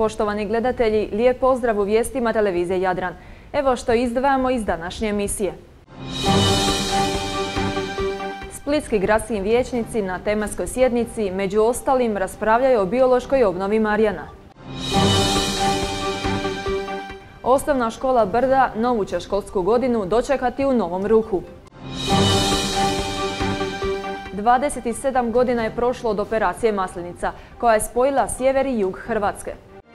Poštovani gledatelji, lijep pozdrav u vijestima televizije Jadran. Evo što izdvajamo iz današnje emisije. Splitski gradski vijećnici na tematskoj sjednici među ostalim raspravljaju o biološkoj obnovi Marjana. Osnovna škola Brda novu će školsku godinu dočekati u novom ruhu. 27 godina je prošlo od operacije Maslenica, koja je spojila sjever i jug Hrvatske.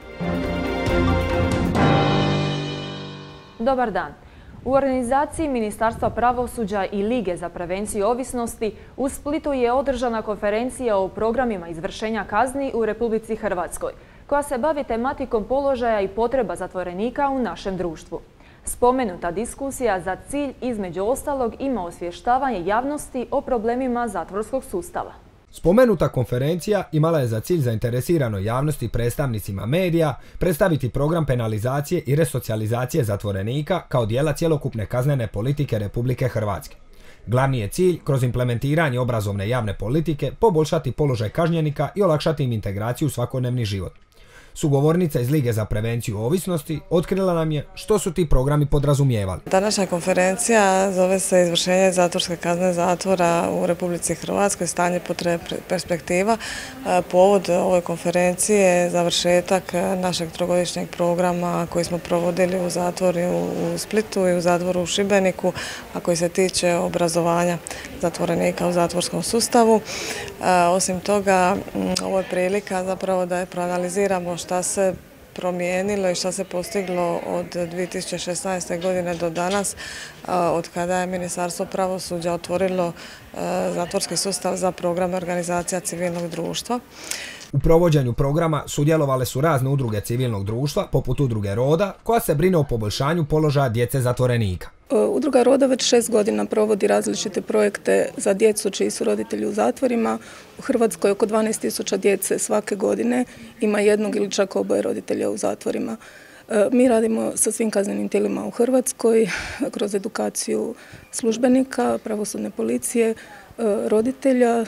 Dobar dan. U organizaciji Ministarstva pravosuđa i Lige za prevenciju ovisnosti u Splitu je održana konferencija o programima izvršenja kazni u Republici Hrvatskoj, koja se bavi tematikom položaja i potreba zatvorenika u našem društvu. Spomenuta diskusija za cilj između ostalog ima osvještavanje javnosti o problemima zatvorskog sustava. Spomenuta konferencija imala je za cilj zainteresiranoj javnosti i predstavnicima medija predstaviti program penalizacije i resocijalizacije zatvorenika kao dijela cjelokupne kaznene politike Republike Hrvatske. Glavni je cilj, kroz implementiranje obrazovne javne politike, poboljšati položaj kažnjenika i olakšati im integraciju u svakodnevni život. Sugovornica iz Lige za prevenciju ovisnosti otkrila nam je što su ti programi podrazumijevali. Današnja konferencija zove se Izvršenje zatvorske kazne zatvora u Republici Hrvatskoj, stanje, potrebe, perspektiva. Povod ove konferencije je završetak našeg trogodišnjeg programa koji smo provodili u zatvoru u Splitu i u zatvoru u Šibeniku, a koji se tiče obrazovanja zatvorenika u zatvorskom sustavu. Osim toga, ovo je prilika zapravo da je proanaliziramo šta se promijenilo i šta se postiglo od 2016. godine do danas, od kada je Ministarstvo pravosuđa otvorilo zatvorski sustav za programe organizacija civilnog društva. U provođenju programa sudjelovale su razne udruge civilnog društva, poput udruge Roda, koja se brine o poboljšanju položaja djece zatvorenika. Udruga Roda već 6 godina provodi različite projekte za djecu čiji su roditelji u zatvorima. U Hrvatskoj oko 12.000 djece svake godine ima jednog ili čak oboje roditelja u zatvorima. Mi radimo sa svim kaznenim tijelima u Hrvatskoj kroz edukaciju službenika, pravosudne policije, roditelja,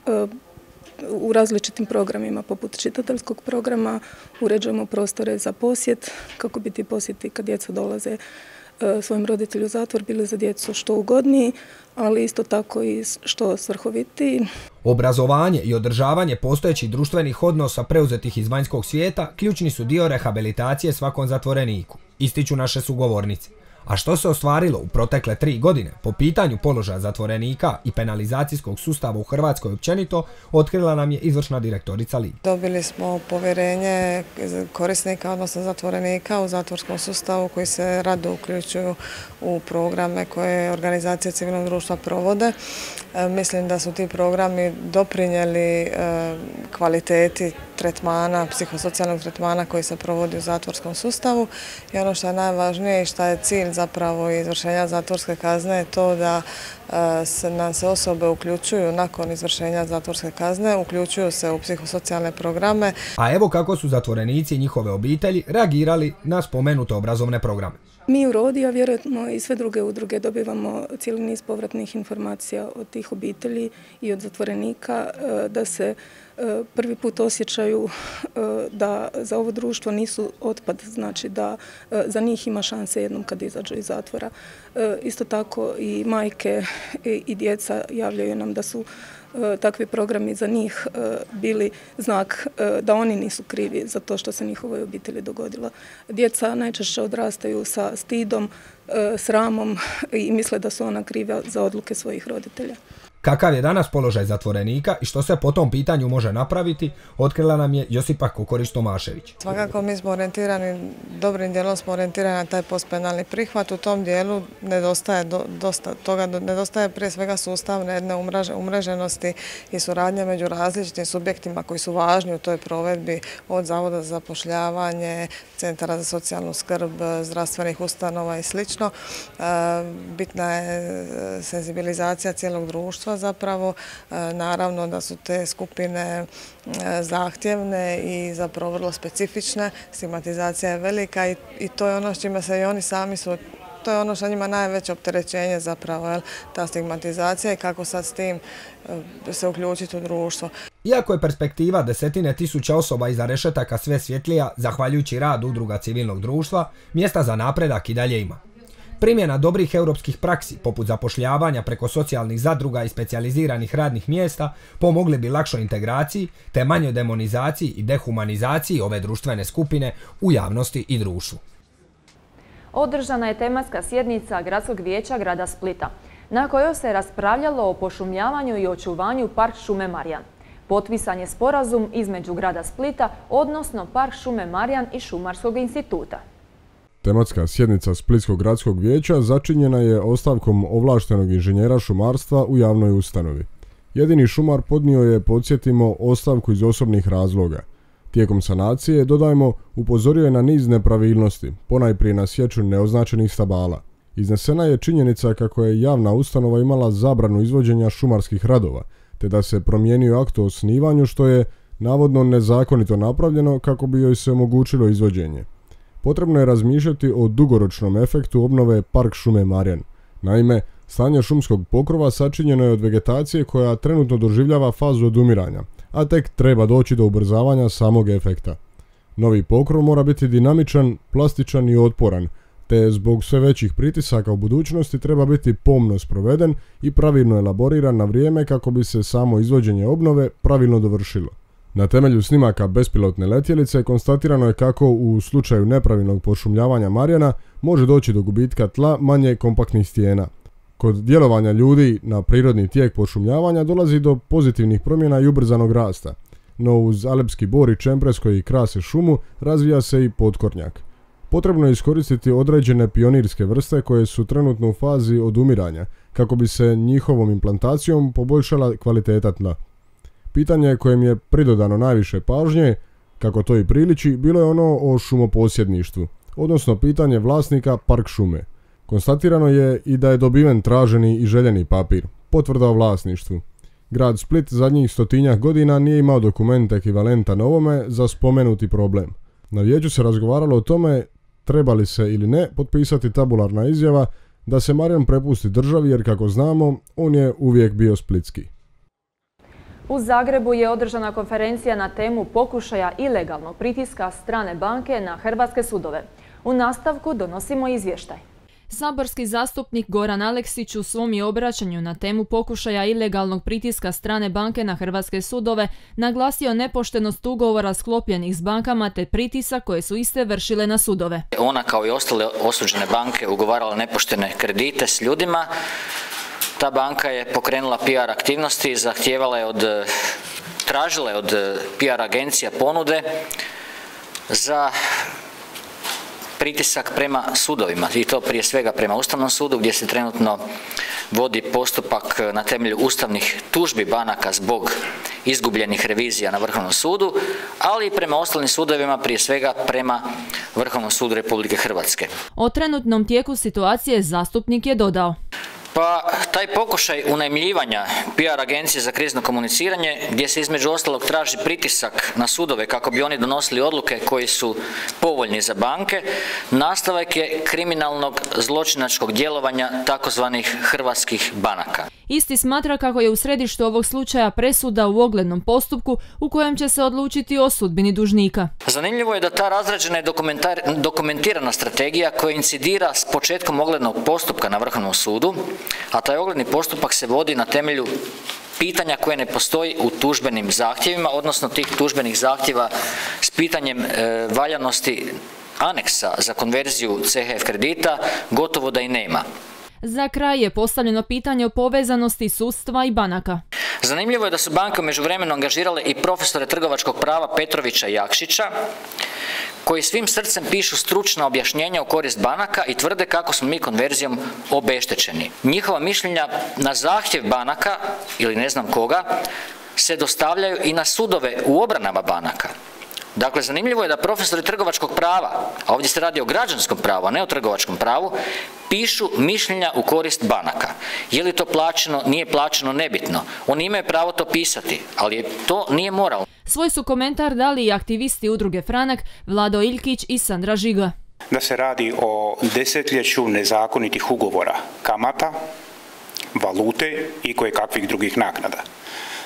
u različitim programima poput čitateljskog programa. Uređujemo prostore za posjet kako bi ti posjeti kad djeca dolaze svojim roditelju u zatvor bili za djecu što ugodniji, ali isto tako i što svrhovitiji. Obrazovanje i održavanje postojećih društvenih odnosa preuzetih iz vanjskog svijeta ključni su dio rehabilitacije svakom zatvoreniku, ističu naše sugovornice. A što se ostvarilo u protekle 3 godine po pitanju položaja zatvorenika i penalizacijskog sustava u Hrvatskoj općenito, otkrila nam je izvršna direktorica Lige. Dobili smo povjerenje korisnika, odnosno zatvorenika u zatvorskom sustavu koji se rado uključuju u programe koje organizacije civilnog društva provode. Mislim da su ti programi doprinijeli kvaliteti tretmana, psihosocijalnog tretmana koji se provodi u zatvorskom sustavu i ono što je najvažnije i što je cilj zapravo izvršenja zatvorske kazne je to da nam se osobe uključuju nakon izvršenja zatvorske kazne, uključuju se u psihosocijalne programe. A evo kako su zatvorenici i njihove obitelji reagirali na spomenute obrazovne programe. Mi u Rodi, a vjerojatno i sve druge udruge, dobivamo cijeli niz povratnih informacija od tih obitelji i od zatvorenika da se prvi put osjećaju da za ovo društvo nisu otpad, znači da za njih ima šanse jednom kad izađu iz zatvora. Isto tako i majke i djeca javljaju nam da su takvi programi za njih bili znak da oni nisu krivi za to što se njihovoj obitelji dogodilo. Djeca najčešće odrastaju sa stidom, sramom i misle da su ona kriva za odluke svojih roditelja. Kakav je danas položaj zatvorenika i što se po tom pitanju može napraviti, otkrila nam je Josipa Kokorić-Tomašević. Svakako mi smo orijentirani, dobrim dijelom smo orijentirani na taj postpenalni prihvat. U tom dijelu nedostaje dosta toga, nedostaje prije svega sustavne jedne umreženosti i suradnje među različitim subjektima koji su važni u toj provedbi, od Zavoda za zapošljavanje, centara za socijalnu skrb, zdravstvenih ustanova i sl. Bitna je senzibilizacija cijelog društva zapravo. Naravno da su te skupine zahtjevne i zapravo vrlo specifične. Stigmatizacija je velika i to je ono s čime se i oni sami su, to je ono što njima najveće opterećenje zapravo, ta stigmatizacija i kako sad s tim se uključiti u društvo. Iako je perspektiva desetine tisuća osoba iza rešetaka sve svjetlija, zahvaljujući radu udruga civilnog društva, mjesta za napredak i dalje ima. Primjena dobrih europskih praksi, poput zapošljavanja preko socijalnih zadruga i specijaliziranih radnih mjesta, pomogli bi lakšoj integraciji te manjoj demonizaciji i dehumanizaciji ove društvene skupine u javnosti i društvu. Održana je tematska sjednica Gradskog vijeća grada Splita, na kojoj se raspravljalo o pošumljavanju i očuvanju Park šume Marjan. Potpisan je sporazum između grada Splita, odnosno Park šume Marjan i Šumarskog instituta. Tematska sjednica Splitskog gradskog vijeća začinjena je ostavkom ovlaštenog inženjera šumarstva u javnoj ustanovi. Jedini šumar podnio je, podsjetimo, ostavku iz osobnih razloga. Tijekom sanacije, dodajmo, upozorio je na niz nepravilnosti, ponajprije na sječu neoznačenih stabala. Iznesena je činjenica kako je javna ustanova imala zabranu izvođenja šumarskih radova, te da se promijenio akt o osnivanju, što je navodno nezakonito napravljeno kako bi joj se omogućilo izvođenje. Potrebno je razmišljati o dugoročnom efektu obnove Park šume Marjan. Naime, stanje šumskog pokrova sačinjeno je od vegetacije koja trenutno doživljava fazu odumiranja, a tek treba doći do ubrzavanja samog efekta. Novi pokrov mora biti dinamičan, plastičan i otporan, te zbog sve većih pritisaka u budućnosti treba biti pomno sproveden i pravilno elaboriran na vrijeme kako bi se samo izvođenje obnove pravilno dovršilo. Na temelju snimaka bespilotne letjelice konstatirano je kako u slučaju nepravilnog pošumljavanja Marjana može doći do gubitka tla manje kompaktnih stijena. Kod djelovanja ljudi na prirodni tijek pošumljavanja dolazi do pozitivnih promjena i ubrzanog rasta, no uz alepski bor i čempres koji krase šumu razvija se i potkornjak. Potrebno je iskoristiti određene pionirske vrste koje su trenutno u fazi odumiranja kako bi se njihovom implantacijom poboljšala kvaliteta tla. Pitanje kojem je pridodano najviše pažnje, kako to i priliči, bilo je ono o šumoposjedništvu, odnosno pitanje vlasnika park šume. Konstatirano je i da je dobiven traženi i željeni papir, potvrda o vlasništvu. Grad Split zadnjih 100-tinjak godina nije imao dokument ekvivalentan ovome za spomenuti problem. Na vijeću se razgovaralo o tome treba li se ili ne potpisati tabularna izjava da se Marjan prepusti državi jer, kako znamo, on je uvijek bio splitski. U Zagrebu je održana konferencija na temu pokušaja ilegalnog pritiska strane banke na hrvatske sudove. U nastavku donosimo izvještaj. Saborski zastupnik Goran Aleksić u svom je obraćanju na temu pokušaja ilegalnog pritiska strane banke na hrvatske sudove naglasio nepoštenost ugovora sklopljenih s bankama te pritisak koje su iste vršile na sudove. Ona, kao i ostale osuđene banke, ugovarala nepoštene kredite s ljudima. Ta banka je pokrenula PR aktivnosti i tražila je od PR agencija ponude za pritisak prema sudovima, i to prije svega prema Ustavnom sudu, gdje se trenutno vodi postupak na temelju ustavnih tužbi banaka zbog izgubljenih revizija na Vrhovnom sudu, ali i prema ostalim sudovima, prije svega prema Vrhovnom sudu Republike Hrvatske. O trenutnom tijeku situacije zastupnik je dodao: Pa taj pokušaj unajmljivanja PR agencije za krizno komuniciranje, gdje se između ostalog traži pritisak na sudove kako bi oni donosili odluke koji su povoljni za banke, nastavak je kriminalnog zločinačkog djelovanja takozvanih hrvatskih banaka. Isti smatra kako je u središtu ovog slučaja presuda u oglednom postupku u kojem će se odlučiti o sudbini dužnika. Zanimljivo je da ta razrađena i dokumentirana strategija koja incidira s početkom oglednog postupka na Vrhovnom sudu, a taj ogledni postupak se vodi na temelju pitanja koje ne postoji u tužbenim zahtjevima, odnosno tih tužbenih zahtjeva s pitanjem valjanosti aneksa za konverziju CHF kredita gotovo da i nema. Za kraj je postavljeno pitanje o povezanosti sudstva i banaka. Zanimljivo je da su banke u međuvremenu angažirale i profesore trgovačkog prava Petrovića i Jakšića, koji svim srcem pišu stručna objašnjenja u korist banaka i tvrde kako smo mi konverzijom obeštećeni. Njihova mišljenja na zahtjev banaka ili ne znam koga se dostavljaju i na sudove u obranama banaka. Dakle, zanimljivo je da profesori trgovačkog prava, a ovdje se radi o građanskom pravu, a ne o trgovačkom pravu, pišu mišljenja u korist banaka. Je li to plaćeno, nije plaćeno, nebitno. Oni imaju pravo to pisati, ali to nije moralno. Svoj su komentar dali i aktivisti udruge Franak, Vlado Iljkić i Sandra Žiga. Da se radi o desetljeću nezakonitih ugovora, kamata, valute i kojekakvih drugih naknada.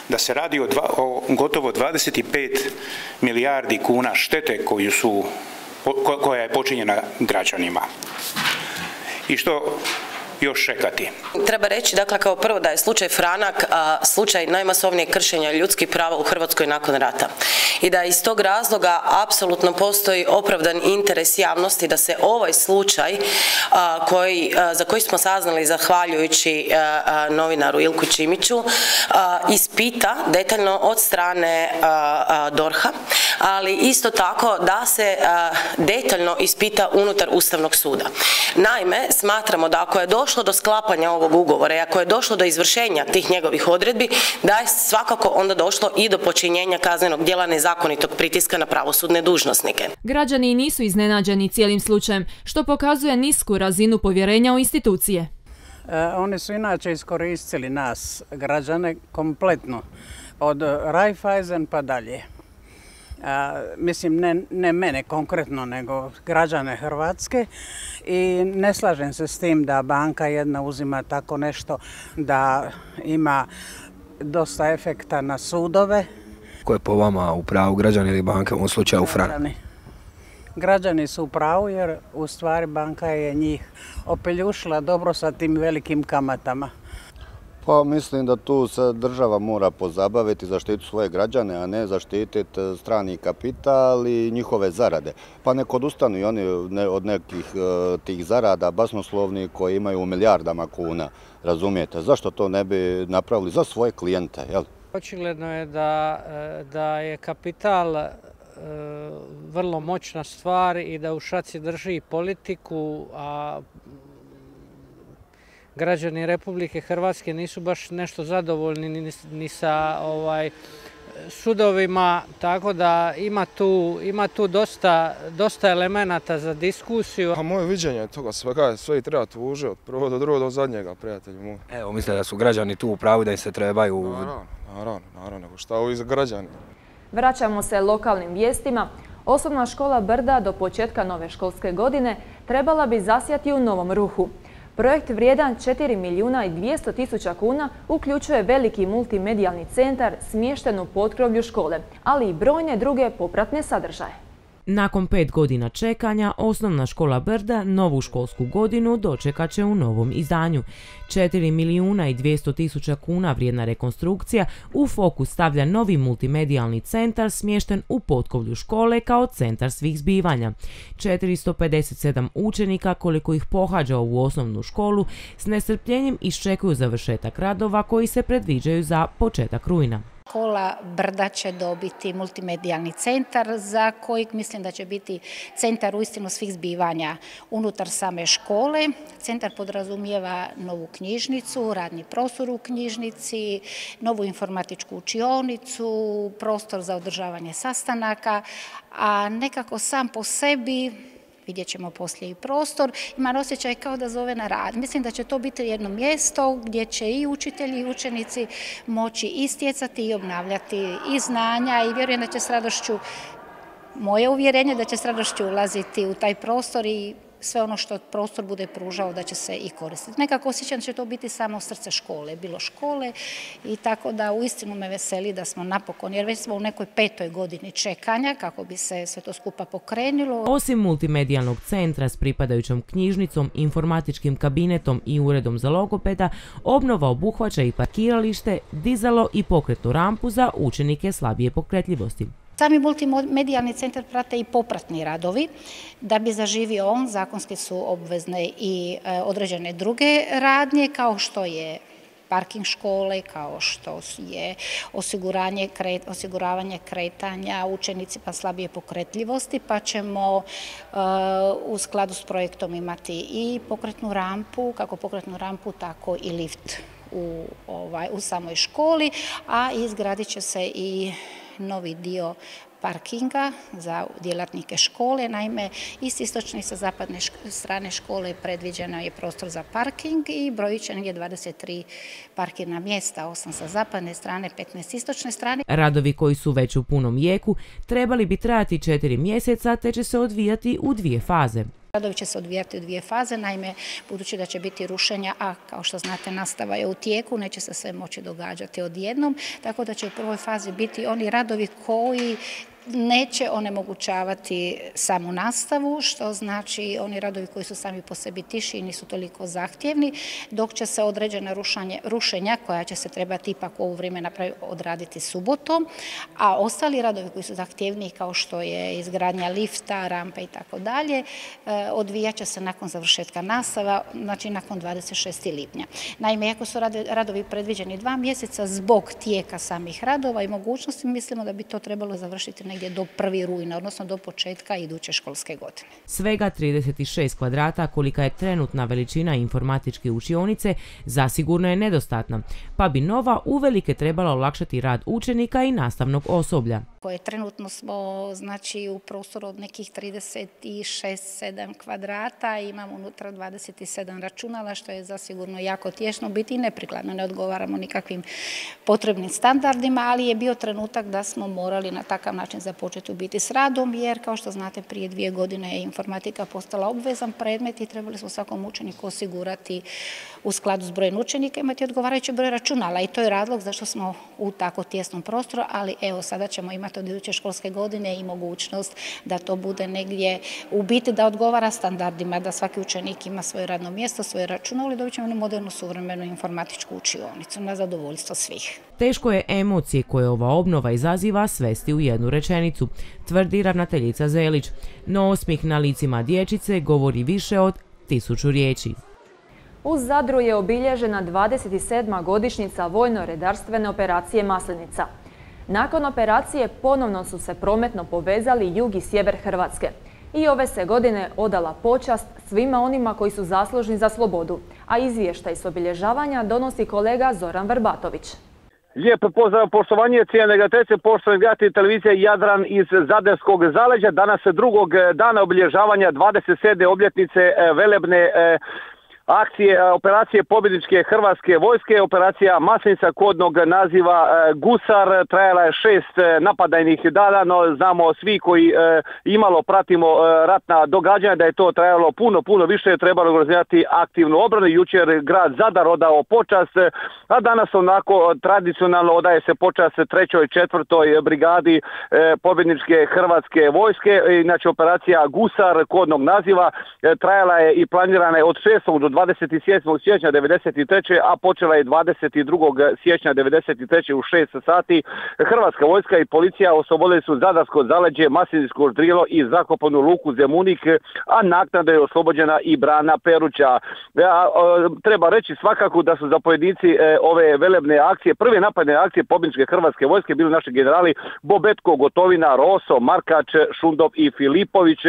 da se radi o gotovo 25 milijardi kuna štete koja je počinjena građanima. I što još čekati? Treba reći, dakle, kao prvo da je slučaj Franak slučaj najmasovnijeg kršenja ljudskih prava u Hrvatskoj nakon rata. I da iz tog razloga apsolutno postoji opravdan interes javnosti da se ovaj slučaj za koji smo saznali zahvaljujući novinaru Ilku Čimiću ispita detaljno od strane DORH-a, ali isto tako da se detaljno ispita unutar Ustavnog suda. Naime, smatramo da ako je došlo do sklapanja ovog ugovora i ako je došlo do izvršenja tih njegovih odredbi, da je svakako onda došlo i do počinjenja kaznenog djela nezakonitog pritiska na pravosudne dužnosnike. Građani nisu iznenađeni cijelim slučajem, što pokazuje nisku razinu povjerenja u institucije. Oni su inače iskoristili nas, građane, kompletno, od Raiffeisen pa dalje. Mislim, ne mene konkretno, nego građane Hrvatske, i ne slažem se s tim da banka jedna uzima tako nešto, da ima dosta efekta na sudove. Ko je po vama u pravu, građani ili banka, u ovom slučaju Franak? Građani su u pravu jer u stvari banka je njih opeljušila dobro sa tim velikim kamatama. Pa mislim da tu se država mora pozabaviti, zaštiti svoje građane, a ne zaštititi strani kapital i njihove zarade. Pa nek odustanu i oni od nekih tih zarada basnoslovnih koji imaju u milijardama kuna, razumijete? Zašto to ne bi napravili za svoje klijente, jel? Očigledno je da je kapital vrlo moćna stvar i da u šaci drži politiku, a građani Republike Hrvatske nisu baš nešto zadovoljni ni sa sudovima, tako da ima tu dosta elemenata za diskusiju. A moje viđenje toga svega, sve i treba tužiti od prvog do drugog do zadnjega, prijatelji moji. Evo, misle da su građani tu u pravu da im se trebaju... Naravno, nego šta ovi za građani. Vraćamo se lokalnim vijestima. Osnovna škola Brda do početka nove školske godine trebala bi zasjati u novom ruhu. Projekt vrijedan 4.200.000 kuna uključuje veliki multimedijalni centar smješten u potkrovlju škole, ali i brojne druge popratne sadržaje. Nakon 5 godina čekanja, Osnovna škola Brda novu školsku godinu dočekat će u novom izdanju. 4.200.000 kuna vrijedna rekonstrukcija u fokus stavlja novi multimedijalni centar smješten u potkovlju škole kao centar svih zbivanja. 457 učenika, koliko ih pohađa ovu osnovnu školu, s nestrpljenjem iščekuju završetak radova koji se predviđaju za početak rujna. Škola Brda će dobiti multimedijalni centar za kojeg mislim da će biti centar uistinu svih zbivanja unutar same škole. Centar podrazumijeva novu knjižnicu, radni prostor u knjižnici, novu informatičku učionicu, prostor za održavanje sastanaka, a nekako sam po sebi, vidjet ćemo poslije i prostor, ima osjećaj kao da zove na rad. Mislim da će to biti jedno mjesto gdje će i učitelji i učenici moći i stjecati i obnavljati i znanja, i vjerujem da će s radošću, moje uvjerenje da će s radošću ulaziti u taj prostor i sve ono što prostor bude pružao da će se i koristiti. Nekako osjećam da će to biti samo srce škole, bilo škole, i tako da uistinu me veseli da smo napokon, jer već smo u nekoj 5. godini čekanja kako bi se sve to skupa pokrenulo. Osim multimedijalnog centra s pripadajućom knjižnicom, informatičkim kabinetom i uredom za logopeda, obnova obuhvaća i parkiralište, dizalo i pokretnu rampu za učenike slabije pokretljivosti. Sami multimedijalni centar prate i popratni radovi. Da bi zaživio on, zakonski su obvezne i određene druge radnje, kao što je parking škole, kao što je osiguravanje kretanja učenicima slabije pokretljivosti, pa ćemo u skladu s projektom imati i pokretnu rampu, kako pokretnu rampu, tako i lift u samoj školi, a izgradit će se i novi dio parkinga za djelatnike škole. Naime, i s istočne i sa zapadne strane škole predviđeno je prostor za parking i brojit će negdje 23 parkirna mjesta, 8 sa zapadne strane, 15 s istočne strane. Radovi koji su već u punom jeku trebali bi trajati 4 mjeseca te će se odvijati u 2 faze. Radovi će se odvijati u 2 faze, naime, budući da će biti rušenja, a kao što znate nastava je u tijeku, neće se sve moći događati odjednom, tako da će u prvoj fazi biti oni radovi koji neće onemogućavati samu nastavu, što znači oni radovi koji su sami po sebi tiši i nisu toliko zahtjevni, dok će se određena rušenja koja će se trebati ipak u ovo vrijeme odraditi subotom, a ostali radovi koji su zahtjevniji kao što je izgradnja lifta, rampe i tako dalje, odvijat će se nakon završetka nastava, znači nakon 26. lipnja. Naime, iako su radovi predviđeni 2 mjeseca zbog tijeka samih radova i mogućnosti, mislimo da bi to trebalo završiti negdje do 1. rujna, odnosno do početka iduće školske godine. Svega 36 kvadrata, kolika je trenutna veličina informatičke učionice, zasigurno je nedostatna, pa bi nova uvelike trebala olakšati rad učenika i nastavnog osoblja. Trenutno smo znači, u prostoru od nekih 36-7 kvadrata, imamo unutra 27 računala, što je zasigurno jako tješno biti i neprikladno, ne odgovaramo nikakvim potrebnim standardima, ali je bio trenutak da smo morali na takav način započeti u biti s radom, jer kao što znate prije 2 godine je informatika postala obvezan predmet i trebali smo svakom učeniku osigurati u skladu s brojem učenika imati odgovarajući broj računala i to je razlog zašto smo u tako tjesnom prostoru, ali evo sada ćemo imati od iduće školske godine i mogućnost da to bude negdje u biti da odgovara standardima, da svaki učenik ima svoje radno mjesto, svoje računalo i dobit ćemo jednu modernu suvremenu informatičku učionicu na zadovoljstvo svih. Teško je emocije koje ova obnova izaziva svesti u jednu rečenicu, tvrdi ravnateljica Zelić, no osmijeh na licima dječice govori više od 1000 riječi. U Zadru je obilježena 27. godišnjica vojno-redarstvene operacije Maslenica. Nakon operacije ponovno su se prometno povezali jug i sjever Hrvatske. I ove se godine odala počast svima onima koji su zaslužni za slobodu, a izvještaj s obilježavanja donosi kolega Zoran Vrbatović. Lijep pozdrav, poštovanje, cijene gledateljice, poštovani gledatelji televizije Jadran iz Zadarskog zaleđa. Danas drugog dana obilježavanja 27. obljetnice velebne akcije operacije pobjedničke hrvatske vojske, operacija Maslenica kodnog naziva Gusar, trajala je 6 napadajnih dana, no znamo svi koji imalo pratimo ratna događanja da je to trajalo puno više, trebalo organizirati aktivnu obranu. Jučer grad Zadar odao počast, a danas onako tradicionalno odaje se počast 3. i 4. brigadi pobjedničke hrvatske vojske. Inače operacija Gusar kodnog naziva trajala je i planirana je od 6. do 27. siječnja 1993. a počela je 22. siječnja 1993. u 6 sati. Hrvatska vojska i policija oslobodili su Zadarsko zaleđe, Maslinsko Ždrilo i Zakopanu luku Zemunik, a naknadno je oslobođena i brana Peruća. Treba reći svakako da su zapovjednici ove velebne akcije, prve napadne akcije pobjedničke hrvatske vojske bili naši generali Bobetko, Gotovina, Roso, Markač, Šundov i Filipović.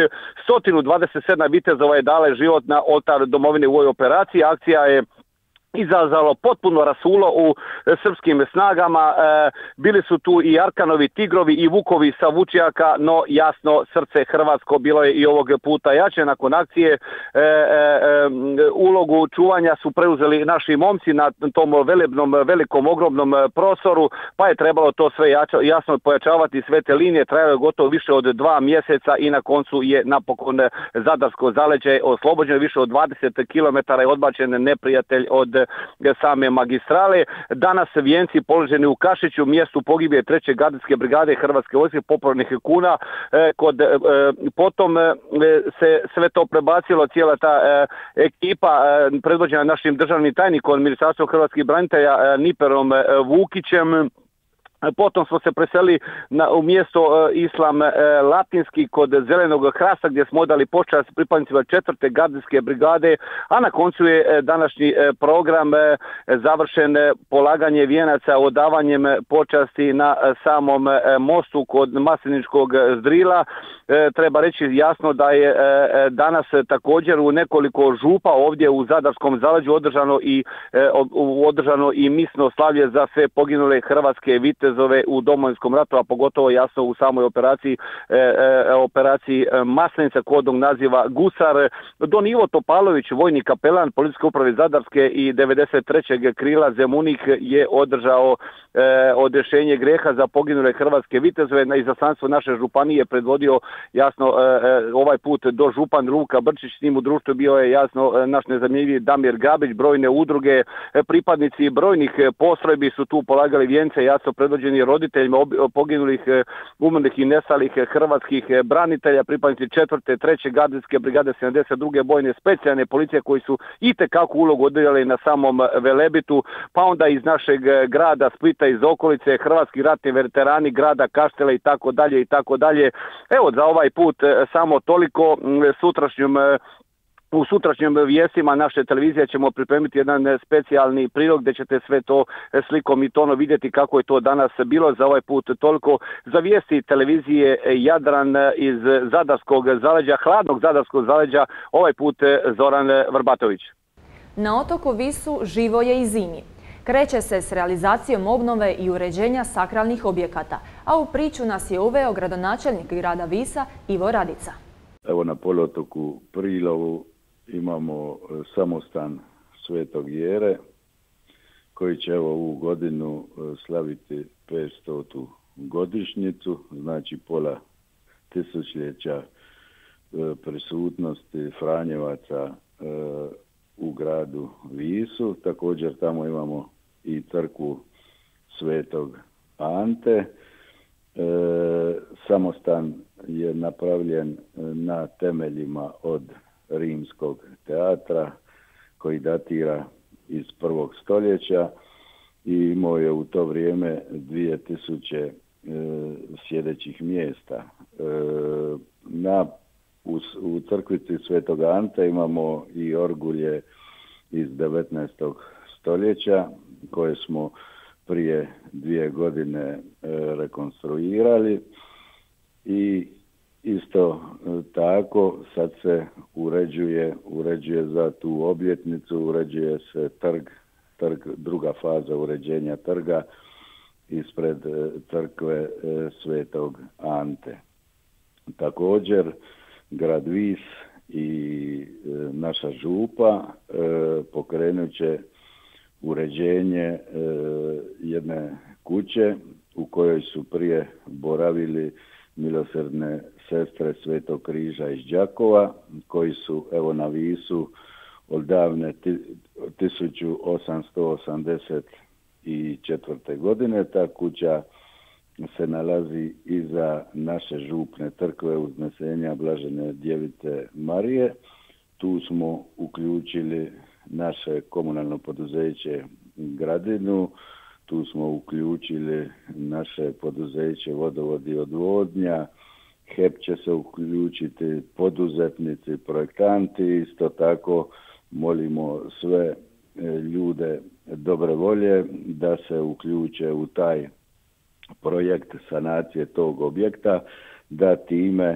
127 vitezova je dale život na oltar domovine u ovoj operaciji. Akcija je izazvalo potpuno rasulo u srpskim snagama. Bili su tu i Arkanovi, Tigrovi i Vukovi sa Vučjaka, no jasno srce hrvatsko bilo je i ovog puta jače. Nakon akcije ulogu čuvanja su preuzeli naši momci na tom velebnom, velikom, ogromnom prostoru, pa je trebalo to sve jasno pojačavati, sve te linije. Trajalo je gotovo više od 2 mjeseca i na koncu je napokon Zadarsko zaleđe oslobođeno. Više od 20 km je odbačen neprijatelj od same magistrale. Danas vijenci položeni u Kašiću, mjestu pogibije 3. gardijske brigade Hrvatske vojske popravnih kuna. Potom se sve to prebacilo, cijela ta ekipa predvođena našim državnim tajnikom Ministarstvom hrvatskih branitelja Niperom Vukićem. Potom smo se preselili u mjesto Islam Latinski kod Zelenog hrasta gdje smo odali počast pripadnicima 4. gardijske brigade, a na koncu je današnji program završen polaganje vijenaca odavanjem počasti na samom mostu kod Masleničkog Ždrila. Treba reći jasno da je danas također u nekoliko župa ovdje u Zadarskom zaleđu održano i misno slavlje za sve poginule hrvatske viteze vitezove u Domovinskom ratu, a pogotovo jasno u samoj operaciji Maslenica kodnog naziva Gusar. Don Ivo Topalović, vojni kapelan Policijske uprave Zadarske i 93. krila Zemunik je održao odrješenje greha za poginule hrvatske vitezove. Na izaslanstvo naše županije predvodio jasno ovaj put do župan Luka Brčić, s njim u društvu bio je jasno naš nezamjenjivi Damir Gabić, brojne udruge, pripadnici brojnih postrojbi su tu polagali vijence, jasno predvođeni roditeljima poginulih, umrlih i nestalih hrvatskih branitelja, pripadnici 4. 3. gardijske brigade 72. bojne specijalne policije koji su itekako ulogu odigrali na samom Velebitu, pa onda iz našeg grada Splita, iz okolice, hrvatski ratni veterani grada Kaštela i tako dalje i tako dalje. Evo, za ovaj put samo toliko. U sutrašnjim vijestima naše televizije ćemo pripremiti jedan specijalni prilog gdje ćete sve to slikom i tono vidjeti kako je to danas bilo. Za ovaj put toliko. Za vijesti televizije Jadran iz Zadarskog zaleđa, hladnog Zadarskog zaleđa, ovaj put Zoran Vrbatović. Na otoku Visu živo je i zimi. Kreće se s realizacijom obnove i uređenja sakralnih objekata, a u priču nas je uveo gradonačelnik grada Visa Ivo Radica. Evo na poluotoku Prilovu imamo samostan Svetog Jere koji će evo ovu godinu slaviti 500. godišnjicu, znači pola tisućljeća prisutnosti Franjevaca u gradu Visu. Također tamo imamo i crkvu Svetog Ante. Samostan je napravljen na temeljima od rimskog teatra koji datira iz 1. stoljeća i imao je u to vrijeme 2000 sjedećih mjesta. U crkvici Svetog Ante imamo i orgulje iz 19. stoljeća koje smo prije 2 godine rekonstruirali i isto tako sad se uređuje za tu obljetnicu, uređuje se trg, druga faza uređenja trga ispred crkve Svetog Ante. Također grad Vis i naša župa pokrenut će uređenje jedne kuće u kojoj su prije boravili milosrdne sestre Svetog križa iz Đakova, koji su evo na Visu od davne 1884. godine. Ta kuća se nalazi iza naše župne crkve Uznesenja Blažene Djevice Marije. Tu smo uključili naše komunalno poduzeće Gradinu, tu smo uključili naše poduzeće Vodovod i odvodnja, HEP će se uključiti, poduzetnici, projektanti, isto tako molimo sve ljude dobre volje da se uključe u taj projekt sanacije tog objekta, da time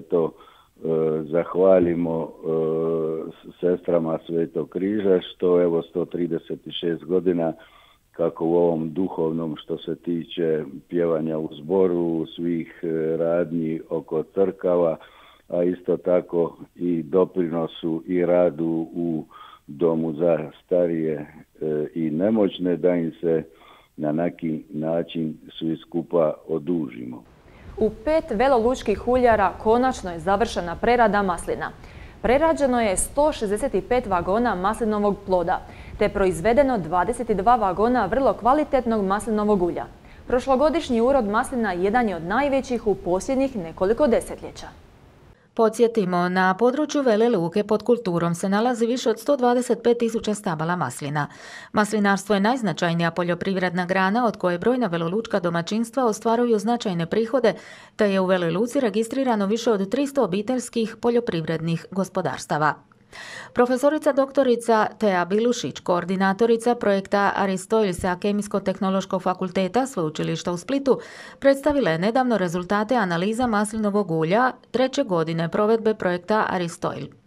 zahvalimo sestrama Svetog križa što evo 136 godina kako u ovom duhovnom što se tiče pjevanja u zboru, svih radnji oko crkava, a isto tako i doprinosu i radu u domu za starije i nemoćne, da im se na neki način svi skupa odužimo. U 5 velolučkih uljara konačno je završena prerada maslina. Prerađeno je 165 vagona maslinovog ploda, te proizvedeno 22 vagona vrlo kvalitetnog maslinovog ulja. Prošlogodišnji urod maslina jedan je od najvećih u posljednjih nekoliko desetljeća. Podsjetimo, na području Vele Luke pod kulturom se nalazi više od 125.000 stabala maslina. Maslinarstvo je najznačajnija poljoprivredna grana od koje brojna velolučka domaćinstva ostvaruju značajne prihode, te je u Veloj Luci registrirano više od 300 obiteljskih poljoprivrednih gospodarstava. Profesorica doktorica Tea Bilušić, koordinatorica projekta Aristoil sa Kemijsko-tehnološkog fakulteta Sveučilišta u Splitu, predstavila je nedavno rezultate analiza maslinovog ulja 3. godine provedbe projekta Aristoil.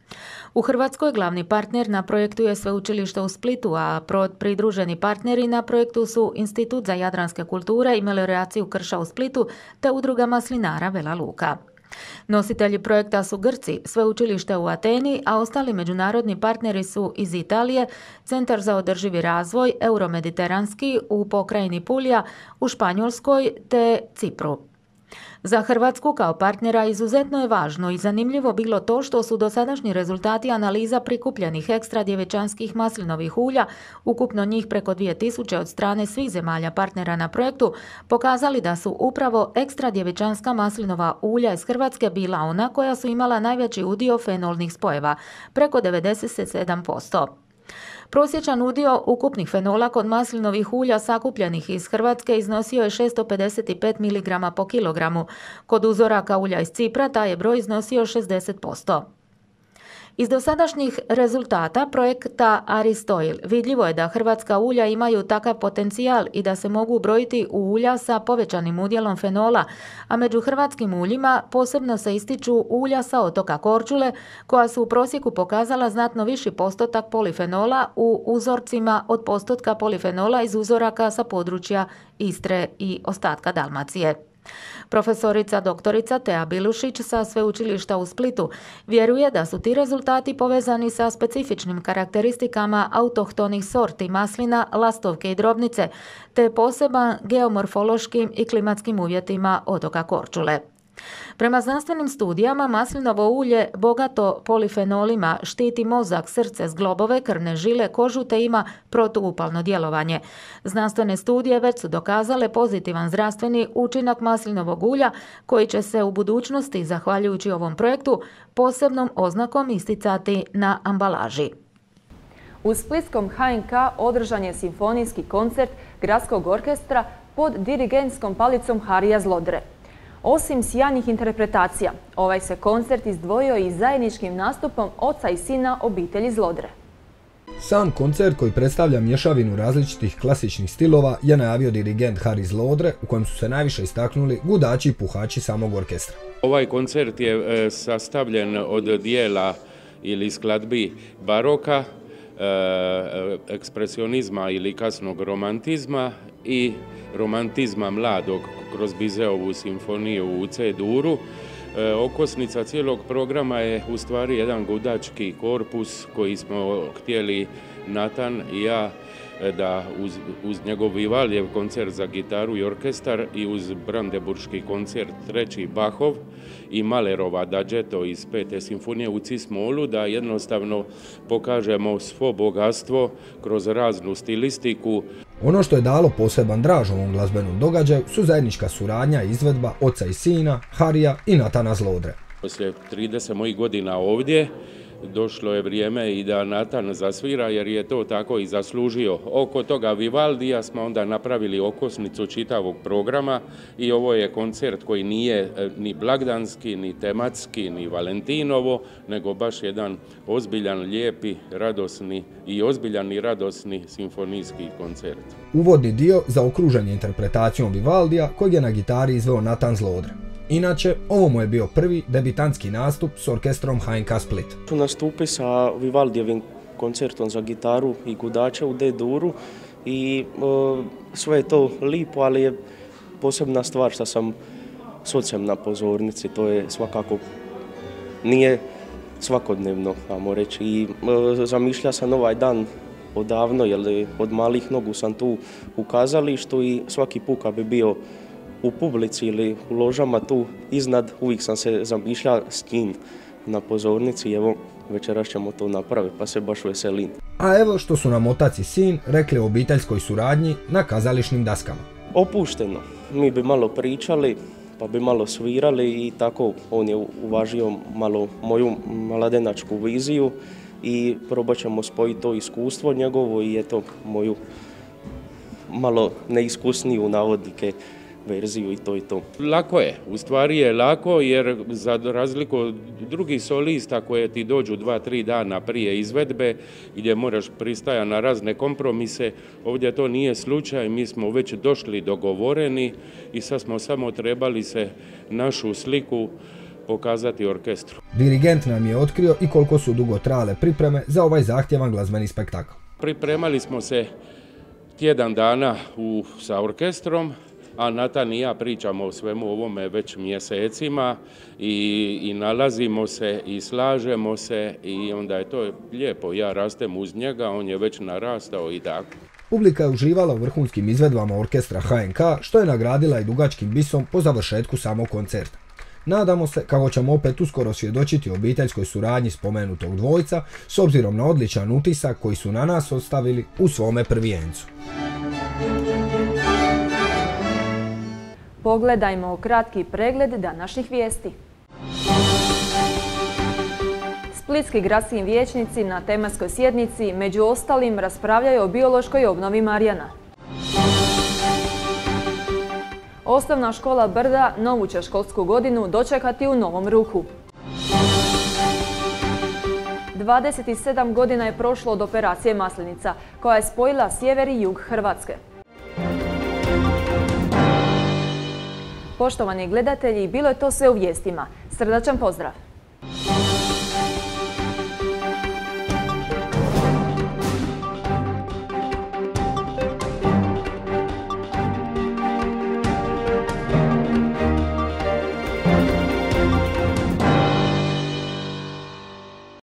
U Hrvatskoj glavni partner na projektu je Sveučilište u Splitu, a pridruženi partneri na projektu su Institut za jadranske kulture i melioraciju krša u Splitu te Udruga maslinara Vela Luka. Nositelji projekta su Grci, Sveučilište u Ateni, a ostali međunarodni partneri su iz Italije, Centar za održivi razvoj, Euromediteranski u pokrajini Pulja, u Španjolskoj te Cipru. Za Hrvatsku kao partnera izuzetno je važno i zanimljivo bilo to što su dosadašnji rezultati analiza prikupljenih ekstra djevičanskih maslinovih ulja, ukupno njih preko 2000 od strane svih zemalja partnera na projektu, pokazali da su upravo ekstra djevičanska maslinova ulja iz Hrvatske bila ona koja su imala najveći udio fenolnih spojeva, preko 97%. Prosječan udio ukupnih fenola kod maslinovih ulja sakupljenih iz Hrvatske iznosio je 655 mg po kilogramu. Kod uzoraka ulja iz Cipra taj je broj iznosio 60%. Iz dosadašnjih rezultata projekta Aristoil vidljivo je da hrvatska ulja imaju takav potencijal i da se mogu ubrojiti u ulja sa povećanim udjelom fenola, a među hrvatskim uljima posebno se ističu ulja sa otoka Korčule, koja su u prosjeku pokazala znatno viši postotak polifenola u uzorcima od postotka polifenola iz uzoraka sa područja Istre i ostatka Dalmacije. Profesorica doktorica Tea Bilušić sa Sveučilišta u Splitu vjeruje da su ti rezultati povezani sa specifičnim karakteristikama autohtonih sorti maslina, lastovke i drobnice, te poseban geomorfološkim i klimatskim uvjetima otoka Korčule. Prema znanstvenim studijama, maslinovo ulje bogato polifenolima štiti mozak, srce, zglobove, krvne žile, kožu te ima protuupalno djelovanje. Znanstvene studije već su dokazale pozitivan zdravstveni učinak maslinovog ulja koji će se u budućnosti, zahvaljujući ovom projektu, posebnom oznakom isticati na ambalaži. U splitskom HNK održan je simfonijski koncert Gradskog orkestra pod dirigentskom palicom Harija Zlodre. Osim sjajnih interpretacija, ovaj se koncert izdvojio i zajedničkim nastupom oca i sina obitelji Zlodre. Sam koncert, koji predstavlja mješavinu različitih klasičnih stilova, je najavio dirigent Harij Zlodre, u kojem su se najviše istaknuli gudači i puhači samog orkestra. Ovaj koncert je sastavljen od dijela ili skladbi baroka, ekspresionizma ili kasnog romantizma i romantizma mladog kroz Bizeovu simfoniju u C-duru. Okosnica cijelog programa je u stvari jedan gudački korpus koji smo htjeli Natan i ja da uz njegov Vivaldijev koncert za gitaru i orkestar i uz Brandenburški koncert treći Bachov i Mahlerova Adagetto iz 5. simfonije u cis-molu, da jednostavno pokažemo svo bogatstvo kroz raznu stilistiku. Ono što je dalo poseban draž ovom glazbenom događaju su zajednička suradnja i izvedba oca i sina, Harija i Natana Zlodre. Poslije 30 mojih godina ovdje došlo je vrijeme i da Natan zasvira, jer je to tako i zaslužio. Oko toga Vivaldija smo onda napravili okosnicu čitavog programa i ovo je koncert koji nije ni blagdanski, ni tematski, ni Valentinovo, nego baš jedan ozbiljan, lijepi, radosni i ozbiljan i radosni simfonijski koncert. Uvodni dio zaokružen je interpretacijom Vivaldija kojeg je na gitari izveo Natan Zlodre. Inače, ovo mu je bio prvi debitantski nastup s orkestrom HNK Split. Nastupi sa Vivaldijevim koncertom za gitaru i gudače u D-duru i sve je to lipo, ali je posebna stvar što sam s ocem na pozornici. To je svakako nije svakodnevno, ajmo reći. I zamišlja sam ovaj dan odavno, jer od malih nogu sam tu u kazalištu i svaki put kad bi bio u publici ili u ložama tu iznad, uvijek sam se zamišljao s njim na pozornici. Evo, večeras ćemo to napraviti, pa se baš veselim. A evo što su nam otac i sin rekli o obiteljskoj suradnji na kazališnim daskama. Opušteno. Mi bi malo pričali, pa bi malo svirali i tako on je uvažio malo moju mladenačku viziju i probat ćemo spojiti to iskustvo njegovo i eto moju malo neiskusniju navodnike verziju i to i to. Lako je, u stvari je lako, jer za razliku od drugih solista koje ti dođu 2-3 dana prije izvedbe gdje moraš pristajati na razne kompromise, ovdje to nije slučaj, mi smo već došli dogovoreni i sad smo samo trebali se našu sliku pokazati orkestru. Dirigent nam je otkrio i koliko su dugo trajale pripreme za ovaj zahtjevan glazbeni spektakl. Pripremali smo se tjedan dana sa orkestrom, a Natan i ja pričamo o svemu ovome već mjesecima i nalazimo se i slažemo se i onda je to lijepo. Ja rastem uz njega, on je već narastao i tako. Publika je uživala u vrhunskim izvedbama orkestra HNK, što je nagradila i dugačkim bisom po završetku samog koncerta. Nadamo se kako ćemo opet uskoro svjedočiti obiteljskoj suradnji spomenutog dvojca, s obzirom na odličan utisak koji su na nas ostavili u svome prvijencu. Pogledajmo kratki pregled današnjih vijesti. Splitski gradski vijećnici na tematskoj sjednici među ostalim raspravljaju o biološkoj obnovi Marjana. Osnovna škola Brda novu će školsku godinu dočekati u novom ruhu. 27 godina je prošlo od operacije Maslenica, koja je spojila sjever i jug Hrvatske. Poštovani gledatelji, bilo je to sve u vijestima. Srdačan pozdrav!